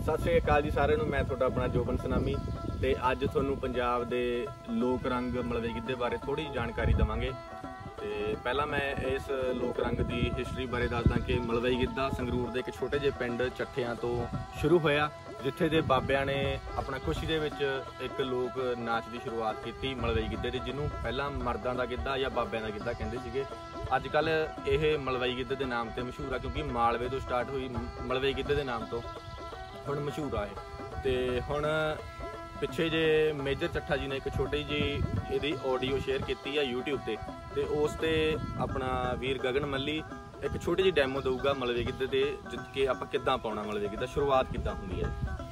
सत श्री अकाल जी सारिਆਂ ਨੂੰ। मैं ਤੁਹਾਡਾ अपना जोबन सनामी ਤੇ ਅੱਜ ਤੁਹਾਨੂੰ ਪੰਜਾਬ ਦੇ ਲੋਕ ਰੰਗ ਮਲਵਈ ਗਿੱਧੇ ਬਾਰੇ ਥੋੜੀ ਜਾਣਕਾਰੀ ਦਵਾਂਗੇ। ਤੇ ਪਹਿਲਾਂ ਮੈਂ ਇਸ ਲੋਕ ਰੰਗ ਦੀ ਹਿਸਟਰੀ ਬਾਰੇ ਦੱਸਦਾ ਕਿ ਮਲਵਈ ਗਿੱਧਾ ਸੰਗਰੂਰ ਦੇ ਇੱਕ ਛੋਟੇ ਜਿਹੇ ਪਿੰਡ ਚੱਠਿਆਂ ਤੋਂ ਸ਼ੁਰੂ ਹੋਇਆ, ਜਿੱਥੇ ਦੇ ਬਾਬਿਆਂ ਨੇ ਆਪਣਾ ਖੁਸ਼ੀ ਦੇ ਵਿੱਚ ਇੱਕ ਲੋਕ ਨਾਚ ਦੀ ਸ਼ੁਰੂਆਤ ਕੀਤੀ ਮਲਵਈ ਗਿੱਧੇ ਦੀ, ਜਿਹਨੂੰ ਪਹਿਲਾਂ ਮਰਦਾਂ ਦਾ ਗਿੱਧਾ ਜਾਂ ਬਾਬਿਆਂ ਦਾ ਗਿੱਧਾ ਕਹਿੰਦੇ ਸੀਗੇ। ਅੱਜ ਕੱਲ੍ਹ ਇਹ ਮਲਵਈ ਗਿੱਧੇ ਦੇ ਨਾਮ ਤੇ ਮਸ਼ਹੂਰ ਆ, ਕਿਉਂਕਿ ਮਾਲਵੇ ਤੋਂ ਸਟਾਰਟ ਹੋਈ ਮਲਵਈ ਗਿੱਧੇ ਦੇ ਨਾਮ ਤੋਂ ਹੁਣ ਮਸ਼ਹੂਰ ਆ ਇਹ। ਤੇ ਹੁਣ ਪਿੱਛੇ ਜੇ ਮੇਜਰ ਚੱਠਾ ਜੀ ਨੇ ਇੱਕ ਛੋਟੀ ਜਿਹੀ ਇਹਦੀ ਆਡੀਓ ਸ਼ੇਅਰ ਕੀਤੀ ਆ YouTube ਤੇ ਉਸ ਤੇ ਆਪਣਾ ਵੀਰ ਗਗਨ ਮੱਲੀ ਇੱਕ ਛੋਟੀ ਜਿਹੀ ਡੈਮੋ ਦਊਗਾ ਮਲਵਈ ਗਿੱਧੇ ਦੇ, ਜਿੱਤ ਕੇ ਆਪਾਂ ਕਿੱਦਾਂ ਪਾਉਣਾ ਮਲਵਈ ਗਿੱਧਾ, ਸ਼ੁਰੂਆਤ ਕਿੱਦਾਂ ਹੁੰਦੀ ਹੈ।